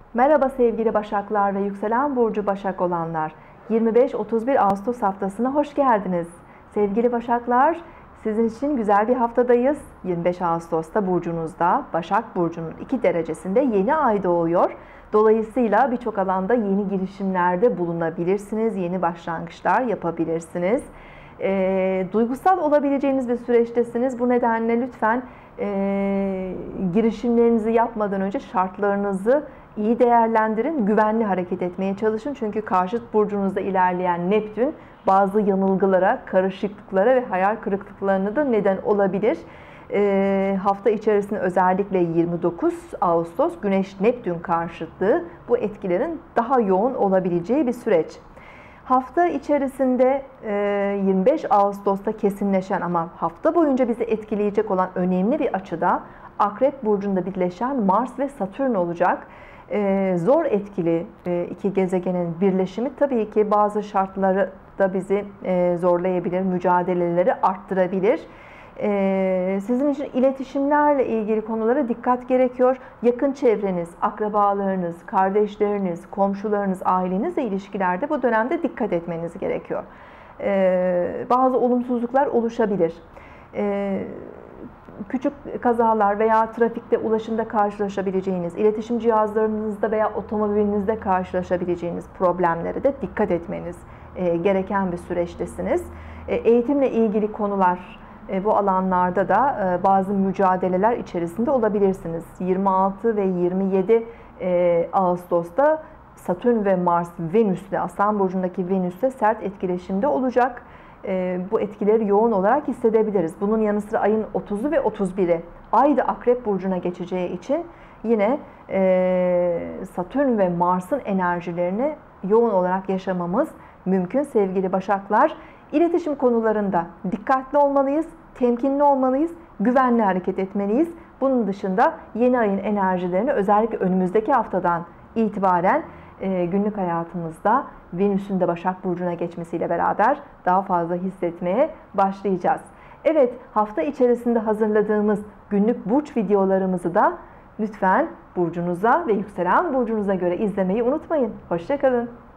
Merhaba sevgili Başaklar ve yükselen burcu Başak olanlar. 25-31 Ağustos haftasına hoş geldiniz. Sevgili Başaklar, sizin için güzel bir haftadayız. 25 Ağustos'ta burcunuzda, Başak Burcu'nun 2 derecesinde yeni ay doğuyor. Dolayısıyla birçok alanda yeni girişimlerde bulunabilirsiniz, yeni başlangıçlar yapabilirsiniz. Duygusal olabileceğiniz bir süreçtesiniz. Bu nedenle lütfen girişimlerinizi yapmadan önce şartlarınızı iyi değerlendirin, güvenli hareket etmeye çalışın. Çünkü karşıt burcunuzda ilerleyen Neptün bazı yanılgılara, karışıklıklara ve hayal kırıklıklarına da neden olabilir. Hafta içerisinde özellikle 29 Ağustos Güneş-Neptün karşıtlığı bu etkilerin daha yoğun olabileceği bir süreç. Hafta içerisinde 25 Ağustos'ta kesinleşen ama hafta boyunca bizi etkileyecek olan önemli bir açıda Akrep Burcu'nda birleşen Mars ve Satürn olacak. Zor etkili iki gezegenin birleşimi tabii ki bazı şartları da bizi zorlayabilir, mücadeleleri arttırabilir. Sizin için iletişimlerle ilgili konulara dikkat gerekiyor. Yakın çevreniz, akrabalarınız, kardeşleriniz, komşularınız, ailenizle ilişkilerde bu dönemde dikkat etmeniz gerekiyor. Bazı olumsuzluklar oluşabilir. Küçük kazalar veya trafikte, ulaşımda karşılaşabileceğiniz, iletişim cihazlarınızda veya otomobilinizde karşılaşabileceğiniz problemlere de dikkat etmeniz gereken bir süreçtesiniz. Eğitimle ilgili konular, bu alanlarda da bazı mücadeleler içerisinde olabilirsiniz. 26 ve 27 Ağustos'ta Satürn ve Mars Venüs'le, Aslan Burcu'ndaki Venüs'le sert etkileşimde olacak. Bu etkileri yoğun olarak hissedebiliriz. Bunun yanı sıra ayın 30'u ve 31'i Ay da Akrep Burcu'na geçeceği için yine Satürn ve Mars'ın enerjilerini yoğun olarak yaşamamız mümkün sevgili Başaklar. İletişim konularında dikkatli olmalıyız, temkinli olmalıyız, güvenli hareket etmeliyiz. Bunun dışında yeni ayın enerjilerini özellikle önümüzdeki haftadan itibaren günlük hayatımızda Venüs'ün de Başak Burcu'na geçmesiyle beraber daha fazla hissetmeye başlayacağız. Evet, hafta içerisinde hazırladığımız günlük burç videolarımızı da lütfen burcunuza ve yükselen burcunuza göre izlemeyi unutmayın. Hoşça kalın.